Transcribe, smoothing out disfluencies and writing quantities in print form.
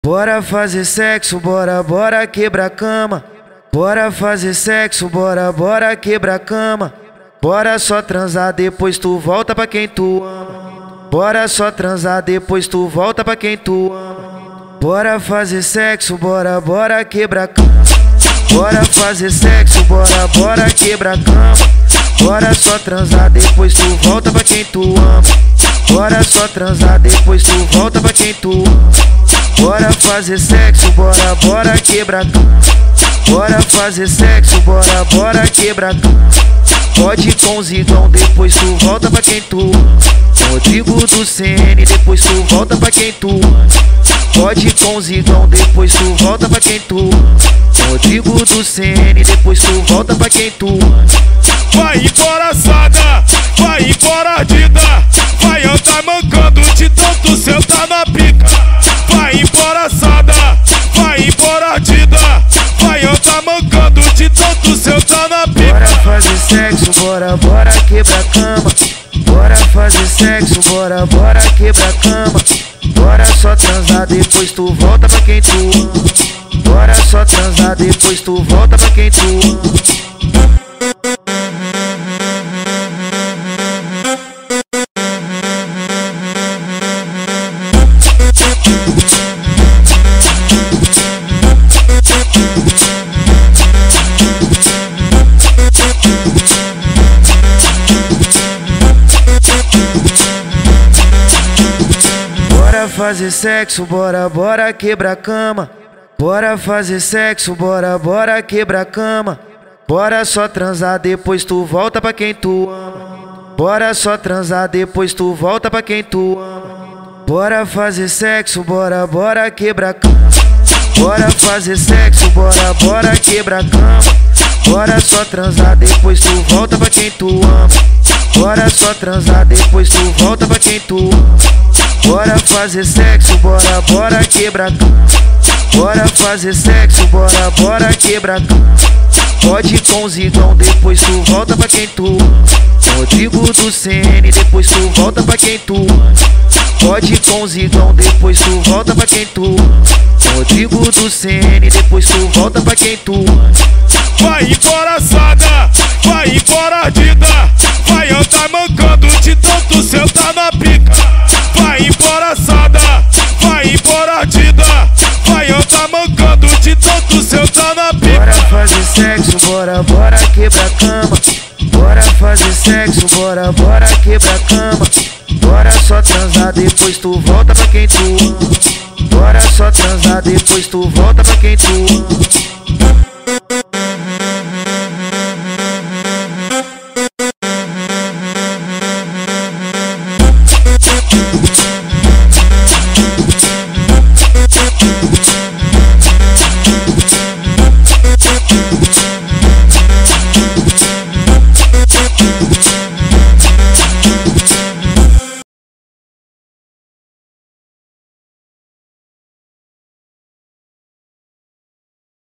Bora fazer sexo, bora, bora quebrar cama. Bora fazer sexo, bora, bora quebrar cama. Bora só transar, depois tu volta pra quem tu ama. Bora só transar, depois tu volta pra quem tu ama. Bora fazer sexo, bora, bora quebrar cama. Bora fazer sexo, bora, bora quebrar cama. Bora só transar, depois tu volta pra quem tu ama. Bora só transar, depois tu volta pra quem tu ama. Bora fazer sexo, bora, bora quebrar cama. Bora fazer sexo, bora, bora quebrar cama. Pode com o Zigão, depois tu volta pra quem tu ama. Rodrigo do CN, depois tu volta pra quem tu ama. Pode com o Zigão, depois tu volta pra quem tu ama. Rodrigo do CN, depois tu volta pra quem tu ama. Vai embora sada, vai embora ardida, vai andar mancando de tanto sentar na pica. Vai embora sada, vai embora ardida, vai andar mancando de tanto sentar na pica. Bora fazer sexo, bora, bora quebrar cama. Bora fazer sexo, bora, bora quebrar cama. Bora só transar, depois tu volta pra quem tu ama. Bora só transar, depois tu volta pra quem tu ama. Bora fazer sexo, bora, bora quebrar cama. Bora fazer sexo, bora, bora quebrar cama. Bora só transar, depois tu volta pra quem tu ama. Bora só transar, depois tu volta pra quem tu ama. Bora fazer sexo, bora, bora quebrar cama. Bora fazer sexo, bora, bora quebrar cama. Bora só transar, depois tu volta pra quem tu ama. Bora só transar, depois tu volta pra quem tu ama. Bora fazer sexo, bora, bora quebrar cama. Bora fazer sexo, bora, bora quebrar cama. Pode com o Zigão, depois tu volta pra quem tu ama. Rodrigo do CN, depois tu volta pra quem tu ama. Pode com o Zigão, depois tu volta pra quem tu ama. Rodrigo do CN, depois tu volta pra quem tu ama. Vai embora sada, vai embora ardida, vai andar mancando de tanto sentar na pica. Vai embora sada, vai embora ardida, vai andar mancando de tanto sentar na pica. Bora fazer sexo, bora, bora quebrar cama. Bora fazer sexo, bora, bora quebrar cama. Bora só transar, depois tu volta pra quem tu ama. Bora só transar, depois tu volta pra quem tu ama.